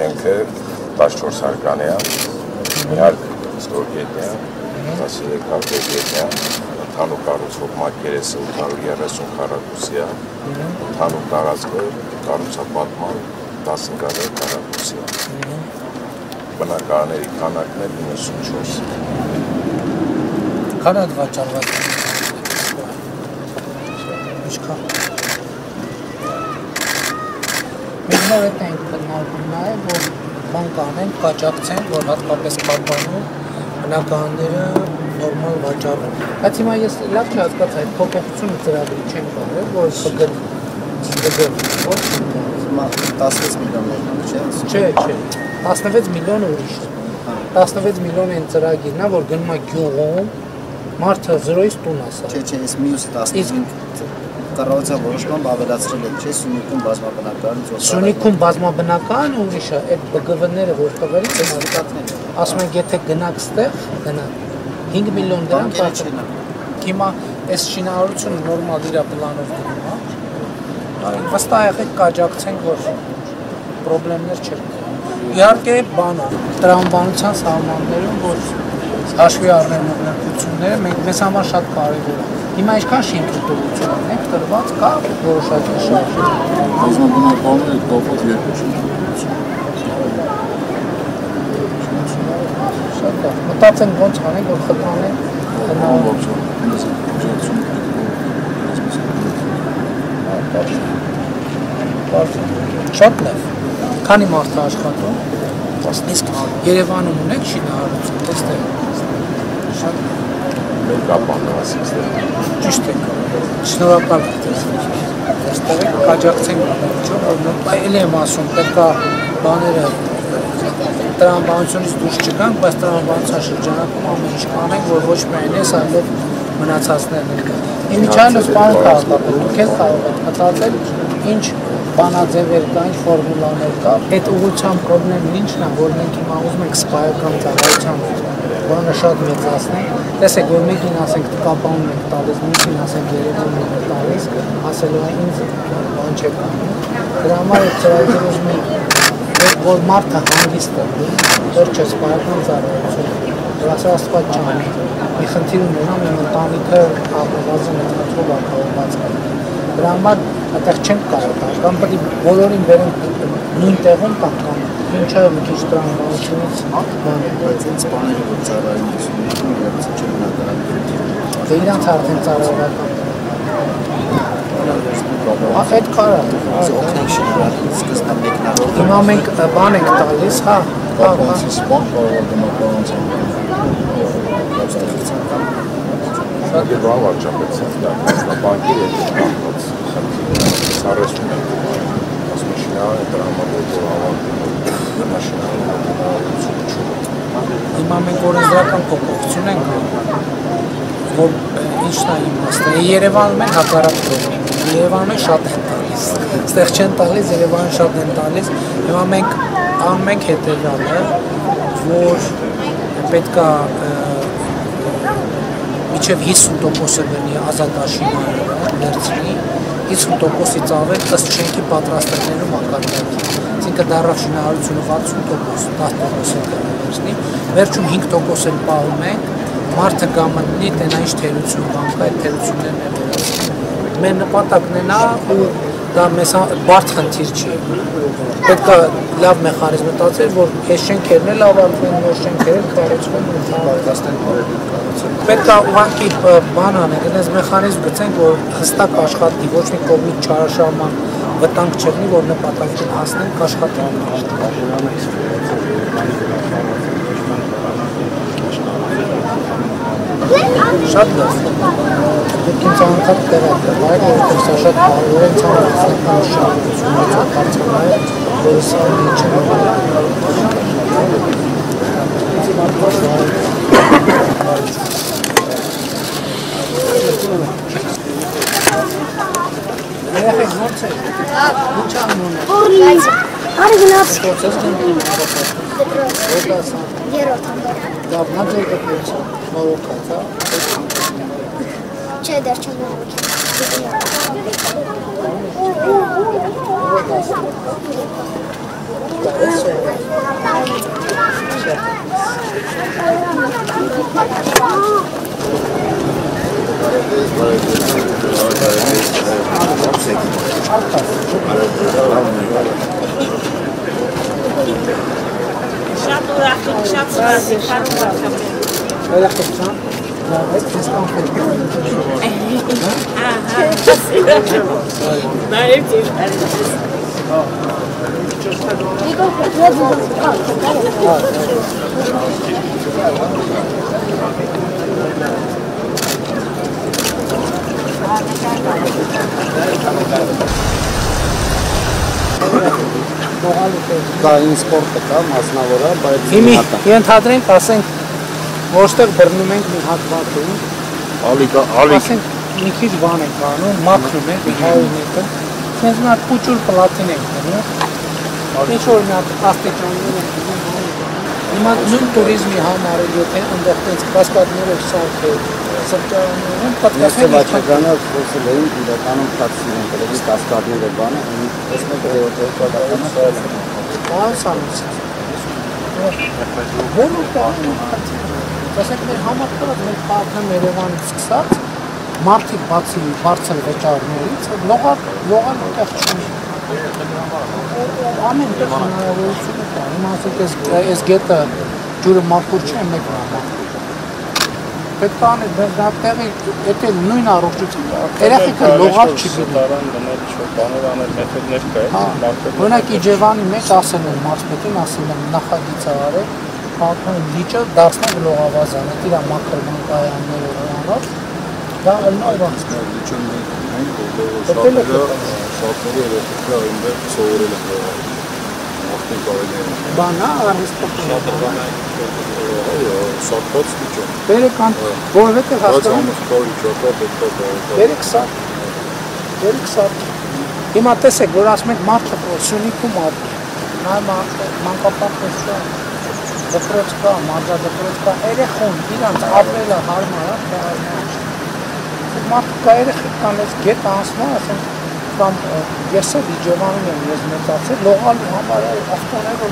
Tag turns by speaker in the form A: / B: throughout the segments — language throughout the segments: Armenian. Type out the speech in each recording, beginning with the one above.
A: շենքը 14 հարկանի է, միակ ստորգետնյա, 13 հարկետնյա, ընդհանուր կառուցվող մակերեսը 830 քառակուսի է, ընդհանուր տարածքը կառուցապատման 10 քառակուսի է, բնակարանների քանակն է 94։
B: Քան հատ վաճառված է։ Ինչքան։ Մենք նոր ենք բնարկում նաև, որ բան կանենք, կաջակցենք, որ հատկապես պահպանում բնակարանները նորմալ վաճառում։ Բայց հիմա ես լավ չհասկացա, այդ փոփոխությունը ծրագրի չեն կարել, որ
C: Հիմա 16 միլիոն չէ՞։
B: Չէ, 16 միլիոն ուրիշ է։ 16 միլիոն են ծրագիրն է, որ գնում է գյուղում, մարդը 0-ից տուն ասա։
C: Չէ, ես մյուսը 15 կառավարության որոշմամբ ավելացրել եմ, չէ, Սյունիքում բազմաբնակարան
B: Սյունիքում բազմաբնակարան ուրիշ է, այդ բգվները որ տվել են, ասում են եթե գնաք ստեղ, գնաք 5 միլիոն դրամ բացել։ Հիմա այս շինարարությունը նորմալ իր պլանով գնում է։ Վստահ եղեք կաջակցենք, որ խնդիրներ չեն։ Իհարկե բանով, տրամաբանության սահմաններում, որ հաշվի առնեն ուղղությունները, մեզ համար շատ կարևոր է։ Հիմա ինչքան շինքրտուղություն ունենք, տրված կա որոշակի շարժ։
D: Բազմաբնակարանները կապված երկու շինքրտուղություն։
B: Շատ լավ։ Մտածենք ոնց անենք, որ խթանենք Շատ լավ։ Քանի մարդ է աշխատում։ Իսկ Երևանում ունեք շինարարություն, այստեղ։ Շատ
A: Մենք ապահովասից
B: ճիշտ եք։ Շնորհակալ եմ։ Այստեղ կաջակցենք ինչով, որ այլ եմ ասում, պետք է բաները տրամաբանությունից դուրս չգանք, բայց տրամաբանության շրջանակում ամեն ինչ կանենք, որ ոչ միայն ես, այլև մնացածներն են։ Իմիջիայլոց բան կարողացել, դուք եք կարող մտածել, ինչ բանաձևեր կա, ինչ ֆորմուլաներ կա։ Այդ ուղղությամբ խնդիրն ինչն է, որ մենք հիմա ուզում ենք սպայական ծառայության բանը շատ մեծացնենք։ Տեսեք, որ մեկին ասենք կապանում ենք տալիս, մյուսին ասենք Երևանում ենք տալիս, ասելու է ինձ բան չեք անում։ Դրա համար այդ ծրագիրը ուզում ենք, որ մարդը հանգիստ է, վերջը սպայական ծառայություն։ Դրա Աստված ջան, մի խնդիր ունենամ, իմ ընտանիքը ապահովազն հետքով ապահովված է։ Դրա համար այդտեղ չենք կարող, կամ պետք է բոլորին վերենք նույն տեղում կամ ինչը մի քիչ տրամաբանությունից բան է,
C: բայց ինձ բաները որ ծառայում են իրենց չեն հնարավորություն։
B: Դե իրանց արդեն ծառայողական։ Այդ կարա։
C: Օգնենք շինարարին սկզբնական մեկնարարով։
B: Հիմա մենք բան ենք տալիս, հա։
D: Սպան կարող է բնակարանության։
A: Շատ լավ արժանացած դա բանկի հետ կապված սարսում են ասում շինարարը տրամադրել ավարտել նշանակություն
B: Հիմա մենք օրենսդրական փոփոխություն ենք որ ինչն է իմաստը Երևանում են հակառակ պրոբլեմ Երևանում շատ են տալիս այստեղ չեն տալիս Երևանում շատ են տալիս հիմա մենք անում ենք հետևյալը որ պետք է Միջև 50%-ը բնի ազատաշինարը ներցնի, 50%-ից ավել ըստ շենքի պատրաստակներու մակարդակի։ Այսինքն դառավ շինարարությունը 60%, 10% վերցնի, վերջում 5% էլ պահում ենք, մարդը գամնի տենա ինչ թերություն բանկա, այդ թերություններն է վերացնում։ Մեր նպատակն է նա, ու դա մեզ բարդ խնդիր չի։ Պետք է լավ մեխանիզմ մտածել, որ այս շենքերն էլ ավարտվեն, նոր շենքեր էլ կառուցվեն, Պետք է ուղղակի բան անենք, այնպես մեխանիզմ գցենք, որ հստակ աշխատի, ոչ մի կողմից չարաշահման վտանգ չեղնի, որ նպատակին հասնենք, աշխատենք։ Շատ լավ։ Դուք ինձ անընդհատ տեղակայեք, որովհետև սա շատ կարևոր է ցանկացական շահությունը հարցանալ, որ սա Երեխեք ո՞նց է։ Ինչ անում եք։
E: Որից։ Արի գնաց։
B: Process դեպի Որտես։
E: Երրորդ։
B: Լավ, նա ձեր դեպի մորոքած, հա։
E: Չէ, դեռ չեմ մորոքի։
C: Դա ինձ սպորտը կա, մասնավորը, բայց
B: Հիմի ենթադրենք, ասենք, որտեղ բռնում ենք մի հատ բաթում, ասենք մի քիչ բան ենք անում, մաքրում ենք, 100 մետր, senz մի հատ փուճուր պլատին ենք դնում, ինչ որ մի հատ աստիճաններ ենք դնում, հիմա նույն туриզմի համար է, եթե այնտեղ տենց կասկադներով սարքել, սրճարաններում պատկասել
C: ես վաճառականով խոսել էին իրականում տաքսին են դրել կասկադները բանը, այս մեկը
B: ասենք մեր համակարգը մեր քաղաքում Երևանից սկսած մարդիկ բացի բարձր վճարներից լողալ այդտեղ չունի ամեն տեղ հնարավորություն կա հիմա ասենք այս գետը ջուրը մաքուր չէ մեկ համար պետք է անել դա տեղի եթե նույն առողջություն երեխեքը լողալ չի գնում օրինակ Իջևանի մեջ ասել են մարզպետին ասել են նախագիծ արել քաղաքում լիճը դարձնել լողավազան այդ իր մաքրման կայաններով անով դա ըլնավանց բանա արհեստական
A: Սարքած լիճը
B: բերեք որովհետև հասկանում բերեք սարք հիմա տեսեք որ ասում եք մարդը Սյունիքում ապրի նա մանկապարտեզ չէ դպրոց կա, մարզադպրոց կա, երեխուն իրանց ապրելը հարմար է, մարդը կա երեխեք կան ես գետ անցնում ասենք կամ ես էլ Իջևանում եմ ես մեծացել, լողալու համար ավտոներով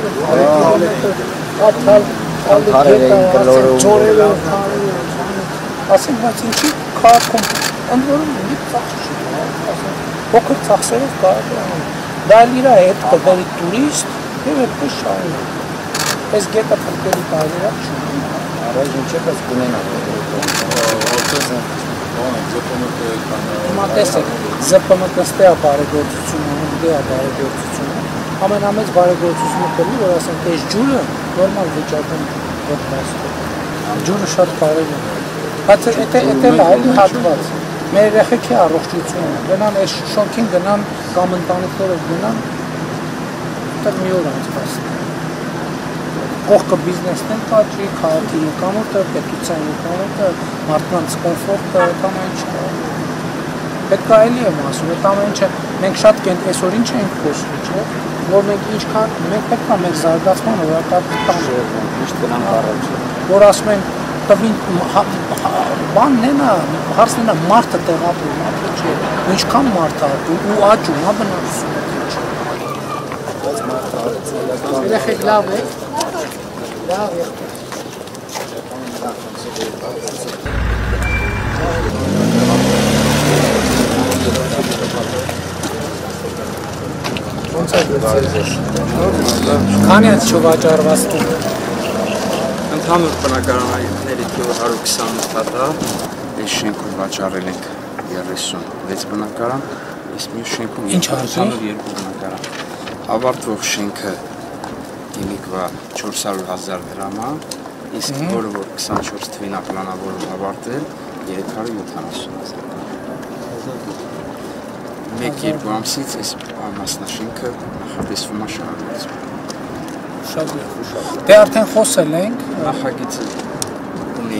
B: ասենք բայց ինչի քաղաքում ընդորում մի ծախս չի փոքր ծախսերով կարելի է դա իր հետ կբերի տուրիստ և այդպես շարունակ Այս գետը փրկելի կարելի է չունի։
C: Առայժմ ինչի՞ պես կունենա։
B: Հիմա տեսեք, ԶՊՄԿ-ստե է բարեգործությունը, ունդե է բարեգործությունը։ Ամենամեծ բարեգործությունը կլինի, որ ասենք այս ջուրը նորմալ վիճակում դեպքացնում։ Ջուրը շատ կարևոր է։ Բայց դա էլ այլ հատված։ Մեր երեխեքի առողջությունը, գնան այս շոնքին գնան կամ ընտանիքներով գնան, այդտեղ մի օր անցկացնեն։ Կողքը բիզնեսն են կաճի, քաղաքի եկամուտը, պետության եկամուտը, մարդկանց կոմֆորտը, կամ այն չկա։ Պետք է այլի եմ ասում, այդ ամեն ինչը մենք շատ այսօր ինչ ենք խոսում, չէ՞, որ մենք ինչքան մենք պետք է մեր զարգացման օրակարգը տանք,
C: միշտ գնանք առաջ։
B: որ ասում են տվին բանն է նա, հարցն է նա մարդը տեղափոխում, մարդը չէ, ինչքան մարդ է ու աճում, հա բնակություն է, չէ։
C: Բայց մարդը
B: երեխեք լավ եք։ Լավ եք։ Ոնց է դարձել։ Քանի է չվաճառված տուն։
F: Ընդհանուր բնակարանների թիվը 128 հատ է։ Այս շենքում վաճառել ենք 36 բնակարան, իսկ մյուս շենքում ընդհանուր 2 բնակարան։ Ավարտվող շենքը հիմիկվա 400,000 դրամ է, իսկ որը որ 24 թվին պլանավորում ավարտել 370,000 մեկ-երկու ամսից այս մասնաշենքը նախատեսվում է շարունակվի։
B: Շատ լավ։ Դե արդեն խոսել ենք,
F: նախագիծը ունի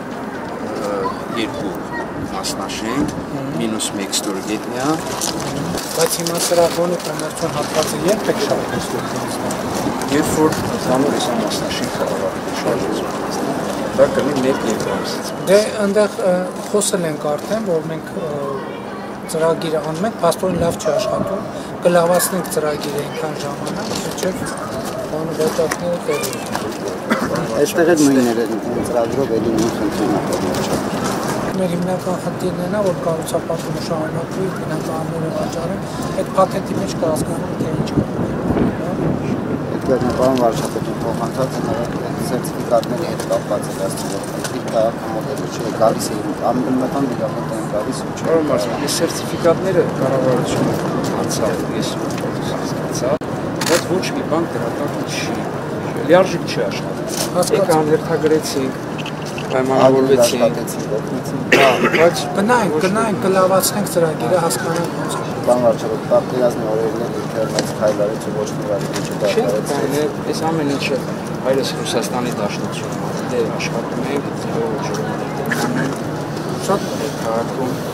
F: 2 մասնաշենք, մինուս 1 ստորգետնյա,
B: բայց հիմա սրա բոնի կոմերցիոն հատվածը երբ եք շարունակում։
F: երբ որ ծանոթ այս մասնաշենքը շարժվում է, դա կլինի 1-2 ամսից։
B: Դե այնտեղ խոսել ենք արդեն, որ մենք ծրագիրը անում ենք, փաստորեն լավ չի աշխատում, կլավացնենք ծրագիրը այնքան ժամանակ, չէ՞ բանը վաճառքները տեղի։
C: Այստեղ էլ նույնն է ծրագրով էլի նույն խնդիրն է պատմում։
B: Մեր հիմնական խնդիրն է նա, որ կառուցապատումը շարունակվի, բնակարանները վաճառեն, այդ փաթեթի մեջ կհասկանան թե ինչ կա։
C: Բերնապարան վարչապետին փոխանցած նաև սերտիֆիկատների հետ կապված է դասցիլը։ Քաղաքը մոդելը չէ, գալիս է ամենական դիգամենտ են գալիս ու չէ։
F: Պարոն Մարզյան, այս սերտիֆիկատները կառավարությունը անցավ, ես հասկացա, բայց ոչ մի բան դրական չի, լիարժեք չի աշխատում։ Եկա հանդերթագրեցինք, պայմանավորվեցինք, բայց
B: Գնայինք, կլավացնենք ծրագիրը, հասկանանք ոնց է։
C: Բան վարչապետ, պատկերացնի օրերն էլ ինտերնետ քայլարից ու ոչ մի բանի չի դարձարեց։
F: այս ամեն ինչը հայրս Ռուսաստանի Դաշնությունում դե աշխատում ենք, ոչ շատ քաղաքում